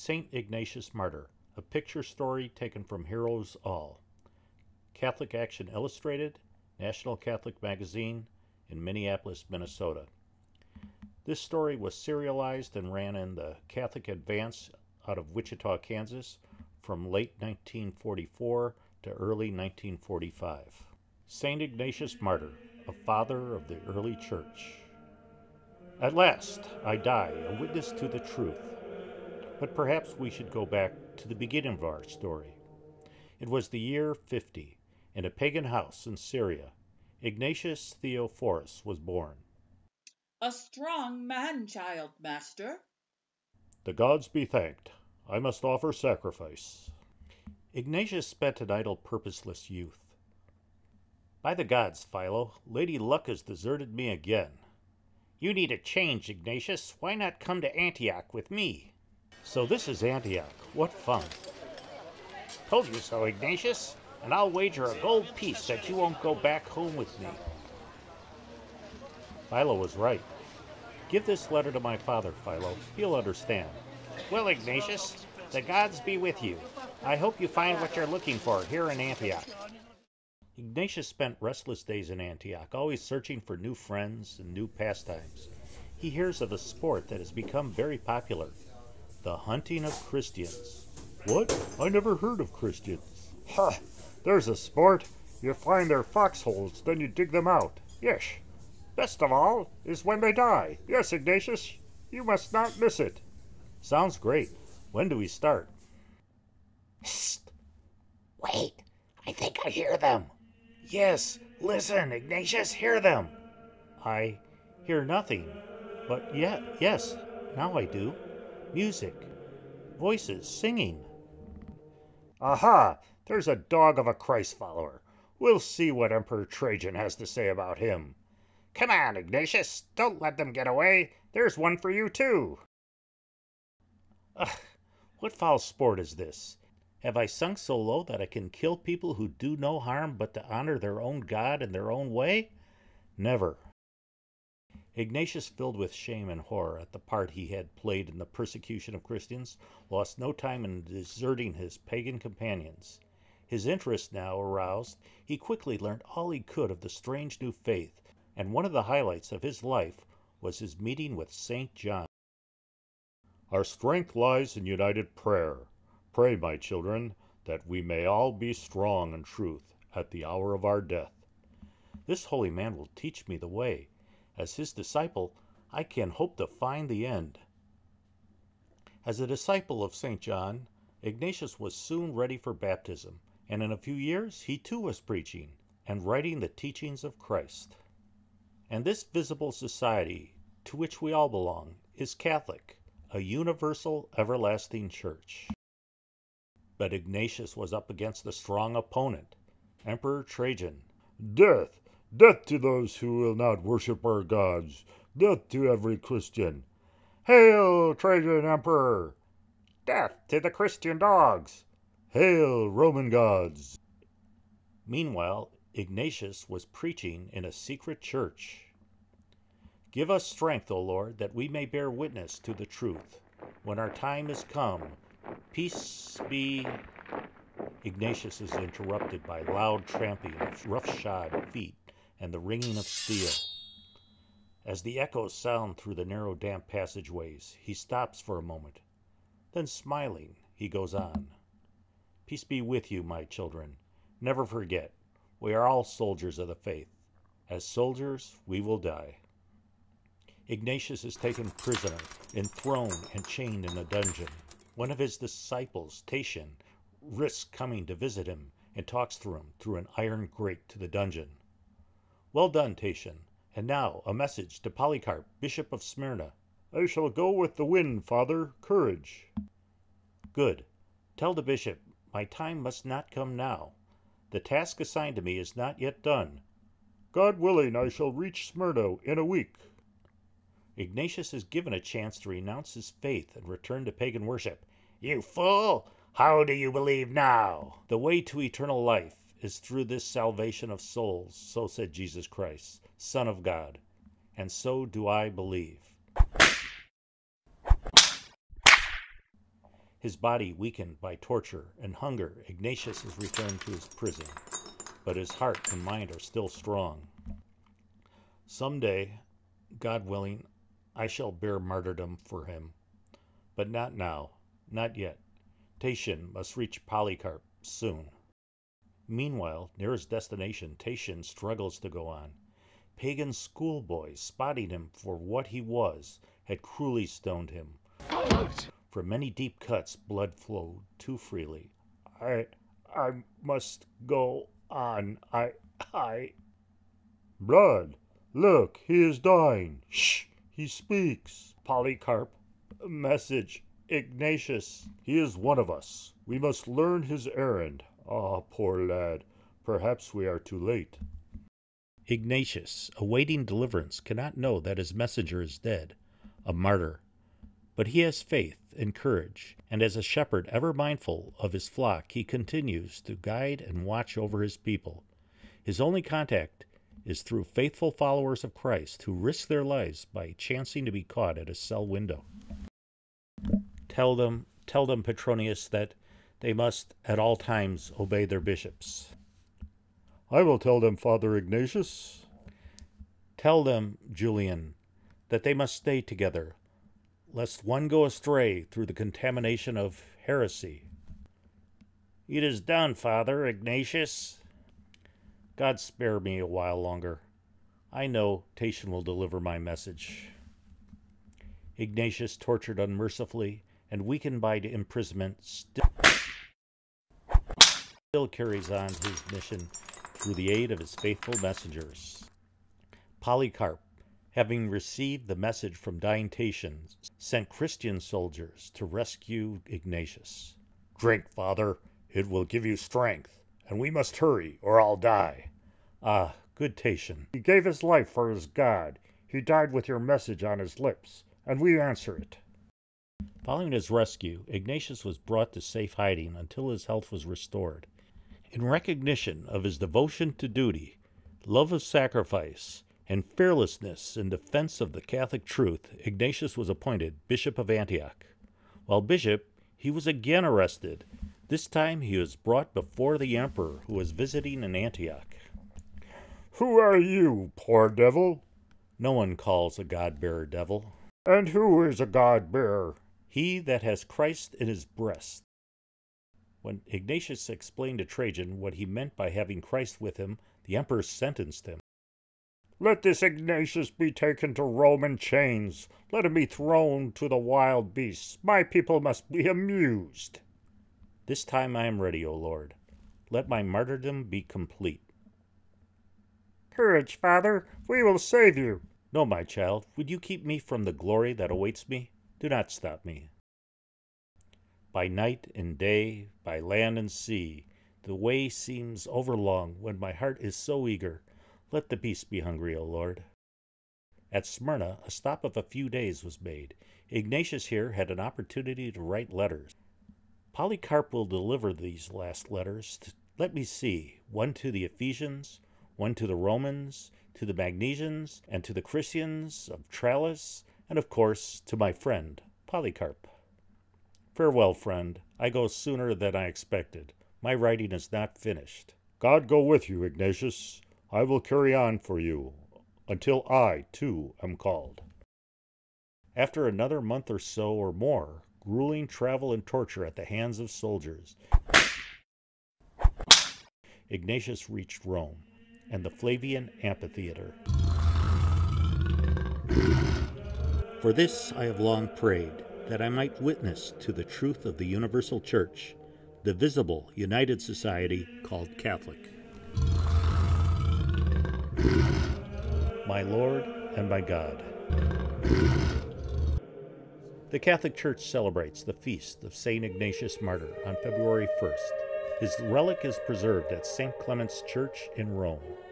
St. Ignatius Martyr, a picture story taken from Heroes All. Catholic Action Illustrated, National Catholic Magazine, in Minneapolis, Minnesota. This story was serialized and ran in the Catholic Advance out of Wichita, Kansas, from late 1944 to early 1945. St. Ignatius Martyr, a father of the early church. At last, I die, a witness to the truth. But perhaps we should go back to the beginning of our story. It was the year 50. In a pagan house in Syria, Ignatius Theophorus was born. A strong man-child, master. The gods be thanked. I must offer sacrifice. Ignatius spent an idle, purposeless youth. By the gods, Philo, Lady Luck has deserted me again. You need a change, Ignatius. Why not come to Antioch with me? So this is Antioch. What fun. Told you so, Ignatius. And I'll wager a gold piece that you won't go back home with me. Philo was right. Give this letter to my father, Philo. He'll understand. Well, Ignatius, the gods be with you. I hope you find what you're looking for here in Antioch. Ignatius spent restless days in Antioch, always searching for new friends and new pastimes. He hears of a sport that has become very popular, the hunting of Christians. What? I never heard of Christians. Ha! There's a sport. You find their foxholes, then you dig them out. Yes. Best of all is when they die. Yes, Ignatius, you must not miss it. Sounds great. When do we start? Psst! Wait, I think I hear them. Yes, listen, Ignatius, hear them. I hear nothing, but yes, now I do. Music, voices, singing. Aha! There's a dog of a Christ follower. We'll see what Emperor Trajan has to say about him. Come on, Ignatius. Don't let them get away. There's one for you, too. Ugh, what foul sport is this? Have I sunk so low that I can kill people who do no harm but to honor their own God in their own way? Never. Ignatius, filled with shame and horror at the part he had played in the persecution of Christians, lost no time in deserting his pagan companions. His interest now aroused, he quickly learned all he could of the strange new faith, and one of the highlights of his life was his meeting with St. John. Our strength lies in united prayer. Pray, my children, that we may all be strong in truth at the hour of our death. This holy man will teach me the way. As his disciple, I can hope to find the end. As a disciple of St. John, Ignatius was soon ready for baptism, and in a few years he too was preaching and writing the teachings of Christ. And this visible society, to which we all belong, is Catholic, a universal, everlasting church. But Ignatius was up against a strong opponent, Emperor Trajan. Death! Death to those who will not worship our gods! Death to every Christian! Hail, Trajan Emperor! Death to the Christian dogs! Hail, Roman gods! Meanwhile, Ignatius was preaching in a secret church. Give us strength, O Lord, that we may bear witness to the truth. When our time is come, peace be... Ignatius is interrupted by loud tramping of rough-shod feet and the ringing of steel. As the echoes sound through the narrow, damp passageways, he stops for a moment. Then, smiling, he goes on. Peace be with you, my children. Never forget, we are all soldiers of the faith. As soldiers, we will die. Ignatius is taken prisoner, enthroned and chained in a dungeon. One of his disciples, Tatian, risks coming to visit him and talks through him through an iron grate to the dungeon. Well done, Tatian. And now a message to Polycarp, Bishop of Smyrna. I shall go with the wind, Father. Courage. Good. Tell the bishop, my time must not come now. The task assigned to me is not yet done. God willing, I shall reach Smyrna in a week. Ignatius is given a chance to renounce his faith and return to pagan worship. You fool! How do you believe now? The way to eternal life is through this salvation of souls, so said Jesus Christ, Son of God, and so do I believe. His body weakened by torture and hunger, Ignatius is returned to his prison, but his heart and mind are still strong. Someday, God willing, I shall bear martyrdom for him, but not now, not yet. Tatian must reach Polycarp soon. Meanwhile, near his destination, Tatian struggles to go on. Pagan schoolboys, spotting him for what he was, had cruelly stoned him. From many deep cuts, blood flowed too freely. I must go on. Blood! Look, he is dying. Shh! He speaks. Polycarp. Message. Ignatius. He is one of us. We must learn his errand. Ah, poor lad. Perhaps we are too late. Ignatius, awaiting deliverance, cannot know that his messenger is dead, a martyr. But he has faith and courage, and as a shepherd ever mindful of his flock, he continues to guide and watch over his people. His only contact is through faithful followers of Christ who risk their lives by chancing to be caught at a cell window. Tell them, Petronius, that they must at all times obey their bishops. I will tell them, Father Ignatius. Tell them, Julian, that they must stay together, lest one go astray through the contamination of heresy. It is done, Father Ignatius. God spare me a while longer. I know Tatian will deliver my message. Ignatius, tortured unmercifully and weakened by imprisonment, still carries on his mission through the aid of his faithful messengers. Polycarp, having received the message from dying Tatian, sent Christian soldiers to rescue Ignatius. Drink, Father. It will give you strength, and we must hurry, or I'll die. Ah, good Tatian. He gave his life for his God. He died with your message on his lips, and we answer it. Following his rescue, Ignatius was brought to safe hiding until his health was restored. In recognition of his devotion to duty, love of sacrifice, and fearlessness in defense of the Catholic truth, Ignatius was appointed Bishop of Antioch. While bishop, he was again arrested. This time he was brought before the emperor who was visiting in Antioch. Who are you, poor devil? No one calls a God-bearer devil. And who is a God-bearer? He that has Christ in his breast. When Ignatius explained to Trajan what he meant by having Christ with him, the emperor sentenced him. Let this Ignatius be taken to Rome in chains. Let him be thrown to the wild beasts. My people must be amused. This time I am ready, O Lord. Let my martyrdom be complete. Courage, Father. We will save you. No, my child. Would you keep me from the glory that awaits me? Do not stop me. By night and day, by land and sea, the way seems overlong when my heart is so eager. Let the beast be hungry, O Lord. At Smyrna, a stop of a few days was made. Ignatius here had an opportunity to write letters. Polycarp will deliver these last letters. Let me see, one to the Ephesians, one to the Romans, to the Magnesians, and to the Christians of Tralles, and of course to my friend, Polycarp. Farewell, friend. I go sooner than I expected. My writing is not finished. God go with you, Ignatius. I will carry on for you, until I, too, am called. After another month or so or more, grueling travel and torture at the hands of soldiers, Ignatius reached Rome and the Flavian Amphitheater. For this I have long prayed, that I might witness to the truth of the universal church, the visible, united society called Catholic. My Lord and my God. The Catholic Church celebrates the feast of St. Ignatius Martyr on February 1st. His relic is preserved at St. Clement's Church in Rome.